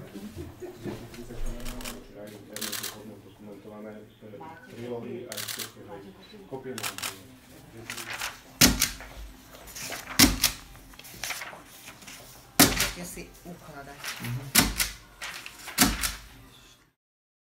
Včera aj internete hodno dokumentované prílohy aj kopie mám. Môžete si ukladať.